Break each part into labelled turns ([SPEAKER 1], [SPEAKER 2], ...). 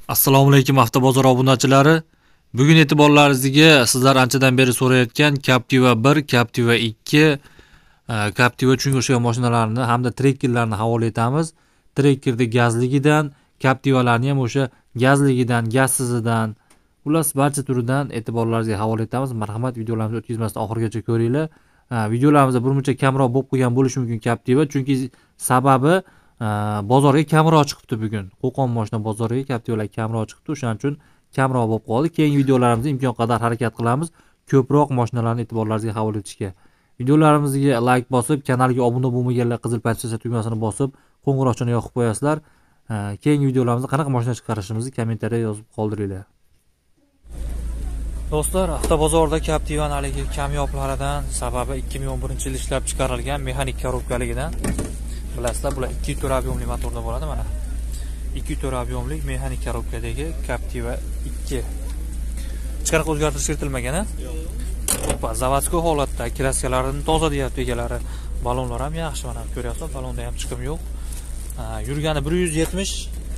[SPEAKER 1] Assalomu alaykum avtobozor obunachilari. Bugun e'tiborlaringizga sizlar anchadan beri so'rayotgan Captiva 1, Captiva 2, Captiva chunga o'xshagan mashinalarni hamda trekkerlarni havola etamiz. Trekkerda gazligidan, Captivalarni ham o'sha gazligidan, gazsizidan, ular barcha turidan e'tiborlaringizga havola etamiz. Marhamat, videolarimizni o'tkazmasdan oxirigacha ko'ringlar. Videolarimizda birmuncha kamroq bo'lib qo'ygan bo'lishi mumkin Captiva, chunki sababi bozorga kamroq chiqibdi bugun. Qo'qon mashina bozoriga Captivalar kamroq chiqibdi, o'shaning uchun kamroq bo'lib qoldi. Keyingi videolarimizda imkon qadar harakat qilamiz ko'proq mashinalarni e'tiborlaringizga havola etishga. Videolarimizga like bosib, kanalga obuna bo'lmaganlar qizil parcha tugmasini bosib, qo'ng'iroqchani yoqib qo'yasizlar. Keyingi videolarimizda qanaqa mashina chiqarishimizni kommentariyada yozib qoldiringlar. Do'stlar, avtobozorda Captiva'ning haligi kamyoblaridan sababi 2011-yil ishlab chiqarilgan mexanik korobkaligidan. Bilasizlar, bular 2 to'ra ob'yomli motorda bo'ladi mana. 2 to'ra ob'yomli mexanik korobkadagi Captiva 2. Hech qanaqa o'zgartirish kiritilmagan, a? Yo'q. Zavodskiy holatda, kraskalarini toza deyapti egalari. Balonlar ham yaxshi, mana ko'ryapsizlar, balonda ham chiqim yo'q. Yurgani 170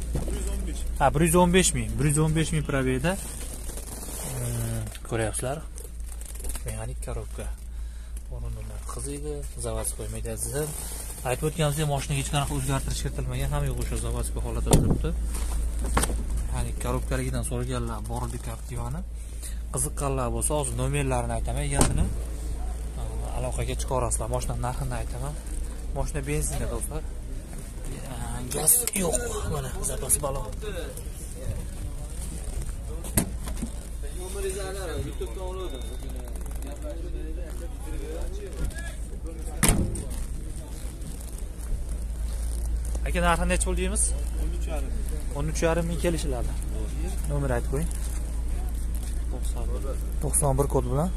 [SPEAKER 1] 115 ming. 115 ming probegda. Ko'ryapsizlar? Mexanik korobka. O'rinlar qiziydi, zavodskiy medazin. Aytib o'tganimizda mashinaga hech qanaqa o'zgartirish kiritilmagan, ham yo'q, o'sha zavodskiy holatda turibdi. Ya'ni korobkaligidan so'raganlar bor edi Captiva'ni. Qiziqqanlar bo'lsa, hozir nomerlarini aytaman, egasini aloqaga chiqarasizlar. Mashinaning narxini aytaman. Mashina benzinda do'stlar. Gaz yo'q. Mana zapas balon. Aka, narxi necha pul deymiz? 13,5 ming kelishiladi. Nomer aytib qo'ying. 91 kod bilan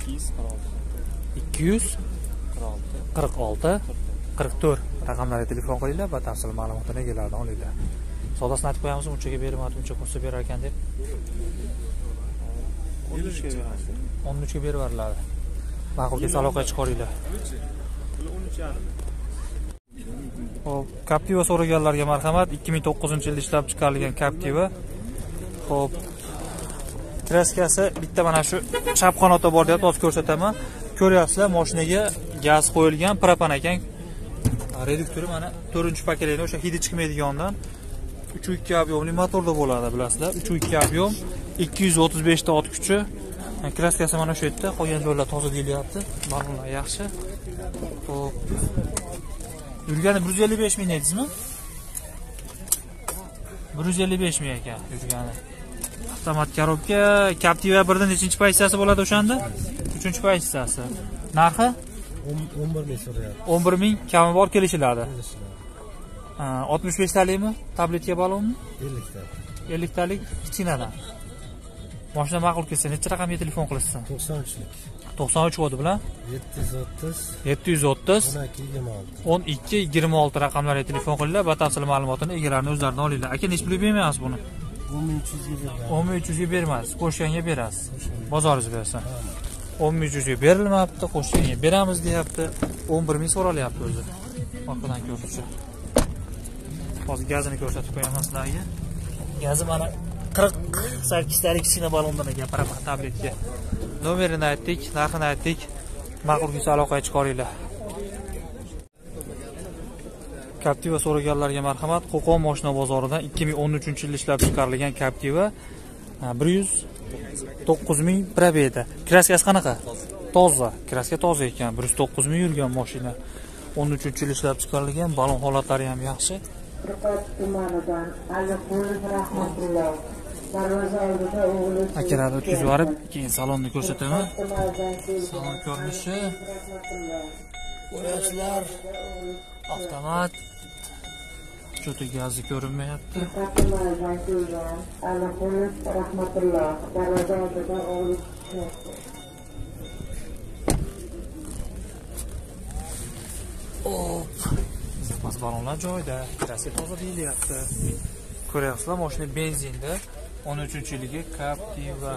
[SPEAKER 1] 246 44 raqamlarga telefon qilinglar, batafsil ma'lumotlarni egalaridan olinglar. Savdosini aytib qo'yamiz, unchaga bermayapti, uncha kursi berar ekan deb. 13 ga berib beriladi. Ma'qul kelsa aloqaga chiqaringlar. 13,5. Xo'p, Captiva so'raganlarga marhamat. 2009-yilda ishlab chiqarilgan Captiva. Xo'p, kraskasi bitta mana shu chap qanotda bor deb hozir ko'rsataman. Ko'ryapsizlar, mashinaga gaz qo'yilgan, propan ekan. Reduktori mana 4-pakelikni o'sha hidi chiqmaydigandan 3.2 ob'yomli motorda bo'ladi, bilasizlar. 3.2 ob'yom, 235 ta ot kuchi. Kraskasi mana shu yerda, qolgan joylar toza deyilyapti. Balonlar yaxshi. Xo'p. Yurgani 155 ming dedingizmi? 155 ming ekan yurgani. Avtomat korobka, Captiva 1 dan nechinchi pozitsiyasi bo'ladi o'shanda? 3-pozitsiyasi. Narxi
[SPEAKER 2] 11 ming so'rayapti.
[SPEAKER 1] 11 ming kami bor kelishiladi. 65 talikmi? Tabletka balonmi?
[SPEAKER 2] 50 talik.
[SPEAKER 1] 50 talik kichkinadan. Mashina ma'qul kelsa, necha raqamga telefon qilasiz?
[SPEAKER 2] 93lik.
[SPEAKER 1] 93 kodi bilan 730 12 26 raqamlarga telefon qilinglar, batafsil ma'lumotini egalarining o'zlaridan olinglar. Aka, nech pulga bermayapsiz buni? 10.300 ga bermaysiz, qo'shganga berasiz. Bozoringiz bersa. 10.300 ga berilmabdi, qo'shganga beramiz deyapti. 11 ming so'ralyapti o'zi. Orqadan ko'rishchi. Hozir gazini ko'rsatib qo'yaman sizlarga. Gazi mana 48 talik kichkina balondan gapiraman, tabletga. Nomerini aytdik, narxini aytdik. Ma'qul kelsa aloqaga chiqaringlar. Captiva so'raganlarga marhamat. Qo'qon mashina bozoridan 2013-yilda ishlab chiqarilgan Captiva 109 ming probegda. Kraskasi qanaqa? Toza. Kraska toza ekan. 109 ming yurgan mashina. 13-yilda ishlab chiqarilgan, balon holatlari ham yaxshi. Akalarni o'tkazib yuborib, keyin salonni ko'rsataman. Salon ko'rinishi. Ko'ryapsizlar. Avtomat. Cho'ti gazi ko'rinmayapti. Zapas balonlar joyida, kraska toza deyilyapti. Ko'ryapsizlar, mashina benzinda. 13-yilgi Captiva.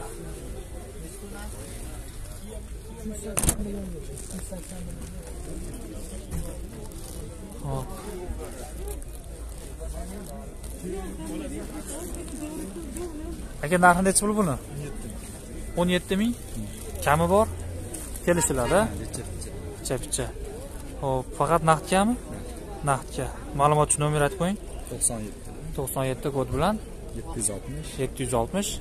[SPEAKER 1] Hop. Aka narxi necha pul buni? 17 ming. Kami bor? Kelishiladi. Picha. Xo'p, faqat naqdgami? Naqdga. Ma'lumot uchun nomer aytib qo'ying. 97 kod bilan 760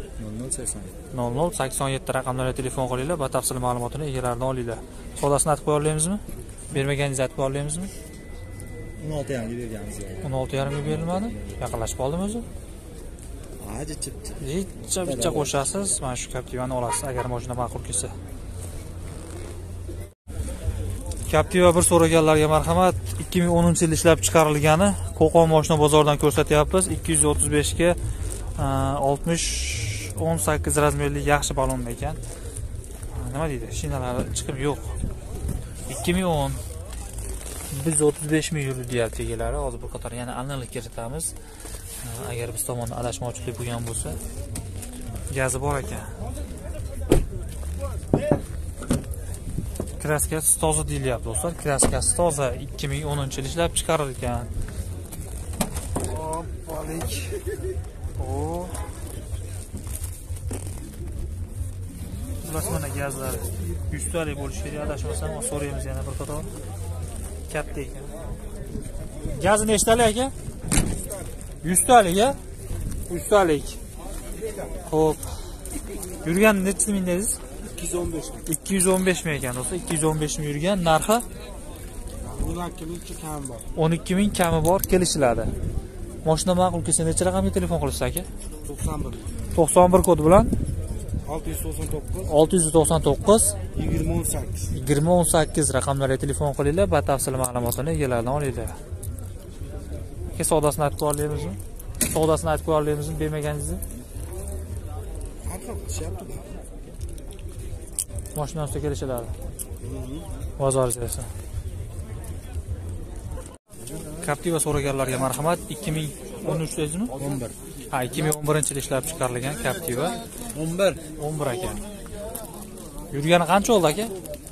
[SPEAKER 1] 0087 raqamlarga telefon qilinglar, batafsil ma'lumotini egalaridan olinglar. Sodasini aytib qo'ya olamizmi? Bermaganingizni aytib qo'ya olamizmi?
[SPEAKER 2] 16,5 berganmiz.
[SPEAKER 1] 16,5 ga berilmadi. Yaqinlashib qoldimi o'zi? Bitta qo'shasiz, mana shu Captiva'ni olasiz agar mashina ma'qul kelsa. Captiva bir so'raganlarga marhamat, 2010-yil ishlab chiqarilgani, Qo'qon mashina bozoridan ko'rsatyapmiz. 235 ga 18 razmerli yaxshi balon ekan. Nima deydi? Shinalari chiqib yo'q. 2010 biz 35 ming yurdi deyapti egalari. Hozir bir qator yana aniqlik kiritamiz. Agar biz tomondan adashmovchilik bo'lgan bo'lsa, gazi bor ekan. Kraskasi toza deyilyapti do'stlar. Kraskasi toza 2010-yil ishlab chiqarilgan. Hoppalik. Bular mana gazlar 100 talik bo'lishi kerak, adashmasam so'raymiz yana bir qator. Katta ekan. Gazi nechtalik aka? 100 talik a? 100 talik. Xo'p. Yurgan necha ming dedingiz? 215 ming ekan do'stlar. 215 ming yurgan, narxi
[SPEAKER 2] 12 ming kami bor.
[SPEAKER 1] 12 ming kami bor, kelishiladi. Mashina ma'qul kelsa necha raqamga telefon qilasiz aka? 91 kod bilan 699 2018 raqamlarga telefon qilinglar, batafsil ma'lumotini egalaridan olinglar. Aka sodasini aytib qo'yalamizmi? Sodasini aytib qo'yalamizmi bermaganingizni? Mashina ustida kelishiladi. Bozoringiz. Captiva so'raganlarga marhamat. 2013 dedingizmi?
[SPEAKER 2] 11.
[SPEAKER 1] Ha, 2011-yil ishlab chiqarilgan Captiva. 11 ekan. Yurgani qancha oldi aka?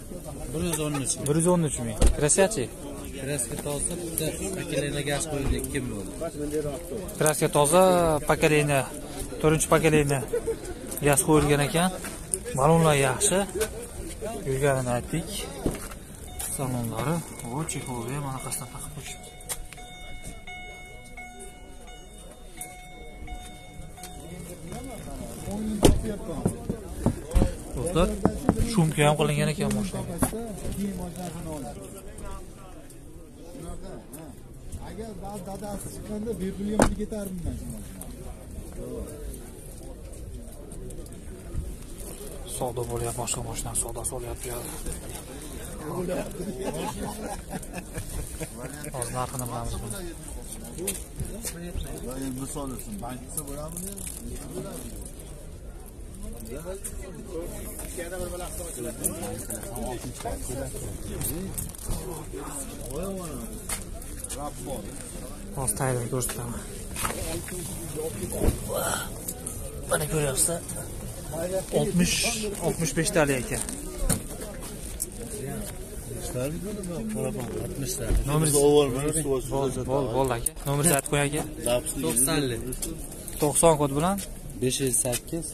[SPEAKER 1] 113 ming. Kraskachi?
[SPEAKER 2] Kraska toza, pakelena gaz qo'yildi 2 ming bo'ldi.
[SPEAKER 1] Kraska toza, pakelena 4-pakelena gaz qo'yilgan ekan. Balonlar yaxshi. Yurganini aytdik. Salonlari, chexolga mana qasdan taqib qo'yishibdi. Do'stlar, shumka ham qilingan ekan mashinaga.
[SPEAKER 3] Agar dadasi chiqqanda berdilyam ketardim men.
[SPEAKER 1] Savdo bo'lyapti, boshqa mashina savdo solyapti. Hozir narxini bilamiz.
[SPEAKER 3] Misol uchun bankda bo'lamini.
[SPEAKER 1] Hozir tayyor ko'rsataman. Mana ko'ryapsizlar. 65 talik ekan. Nomeringizni bo'ldi aka. Nomeringizni aytib qo'ying aka. 90 kod bilan
[SPEAKER 2] 508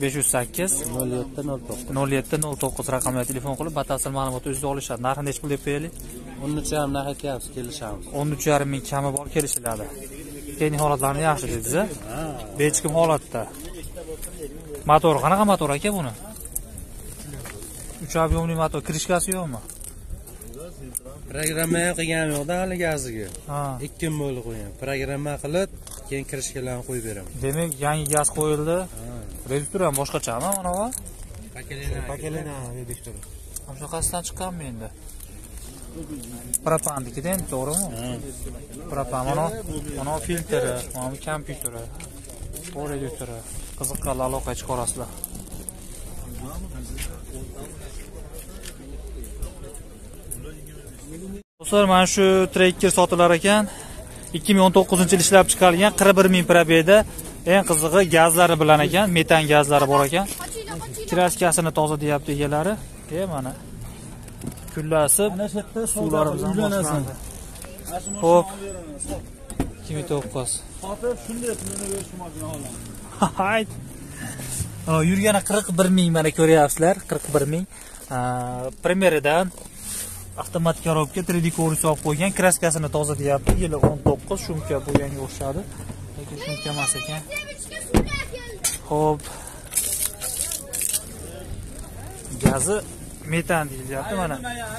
[SPEAKER 1] 0709 raqamga telefon qilib batafsil ma'lumot o'zingizda olishadi. Narxi necha pul deb qo'yaylik?
[SPEAKER 2] 13,5 narx aytyapsiz, kelishamiz.
[SPEAKER 1] 13,5 ming kami bor, kelishiladi. Texnik holatlarini yaxshi dedingiz-a? Bechkim holatda. Motor qanaqa motor aka buni? 3 объемli motor, krishkasi yo'qmi?
[SPEAKER 2] Programma qilganim yo'q-da hali gaziga.
[SPEAKER 1] Ha.
[SPEAKER 2] 2 ming bo'lib qo'ygan. Programma qilib, keyin krishkalarni qo'yib beraman.
[SPEAKER 1] Demak, yangi gaz qo'yildi. Reduktor ham boshqachami mana bu?
[SPEAKER 2] Pakelena reduktor.
[SPEAKER 1] Shunaqasidan chiqqanmi endi? Propannikidan, to'g'rimi? Propan, mana filtri, mana kompyuteri, bu reduktori. Qiziqqanlar aloqaga chiqarasizlar. Do'stlar, mana shu Tracker sotilar ekan. 2019-yil ishlab chiqarilgan 41 ming probeda. Eng qizig'i gazlari bilan ekan, metan gazlari bor ekan. Kraskasini toza deyapti egalari. Mana kullasib, suvlarimizni boshlandi. Xo'p. 2009.
[SPEAKER 3] Hozir shunday pulini berishmoqchi holat.
[SPEAKER 1] Hayt.
[SPEAKER 4] Yurgani 41 ming, mana ko'ryapsizlar, 41 ming. Primeridan avtomat korobka 3D ko'rish olib qo'ygan, kraskasini toza deyapti. Yili 19, shumka bo'lganga o'xshadi. Lekin shumka emas ekan. Xo'p. Gazi metan deyilyapti mana.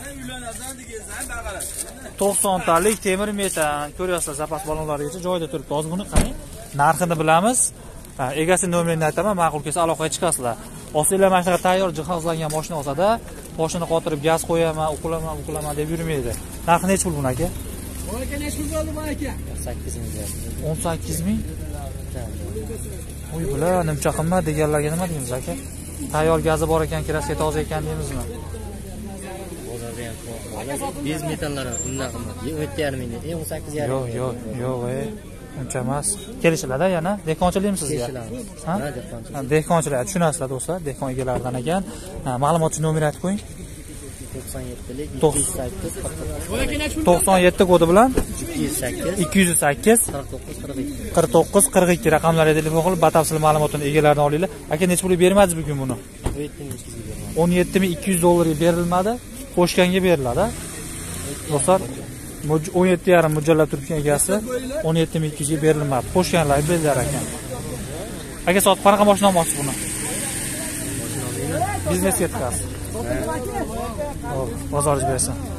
[SPEAKER 4] 90 talik temir metan. Ko'ryapsizlar, zapas balonlarigacha joyida turibdi. Hozir buni qarang. Narxini bilamiz. Egasi nomerini aytaman, ma'qul kelsa aloqaga chiqasizlar. Olsanglar mana shunaqa tayyor jihozlangan mashina olsa-da, boshini qotirib gaz qo'yaman, uqulaman deb yurmaydi. Narxi necha pul buni aka?
[SPEAKER 3] Voy aka, necha pul bo'ldi bu aka?
[SPEAKER 2] 8 ming.
[SPEAKER 4] 18 ming. Uy bular nimcha qimmat deganlarga nima deymiz aka? Tayyor gazi bor ekan, kraska toza ekan deymizmi?
[SPEAKER 2] Bozorda ham bez metallari undan qimmat. 7,5 ming, 18,5.
[SPEAKER 4] Yo'q, uncha emas. Kelishiladi yana. Dehqonchilikmi sizga? Ha? Dehqonchilik, tushunasizlar do'stlar, dehqon egalaridan ekan. Ma'lumotchi nomer aytib qo'ying.
[SPEAKER 2] 97lik
[SPEAKER 4] 97 kodi bilan
[SPEAKER 2] 208
[SPEAKER 4] 49 42 raqamlarga telefon qilib batafsil ma'lumotini egalaridan olinglar. Aka necha pulga bermadingiz bugun buni? 17,200 dollarga berilmadi, qo'shganga beriladi. Do'stlar, 17,5 mo'ljallab turgan egasi 17,200 ga berilmadi. Qo'shganlar beriladi ekan. Aka sotib qanaqa mashina olmoqchi buni? Biznesga yetkazasiz. Bozoringiz bersin.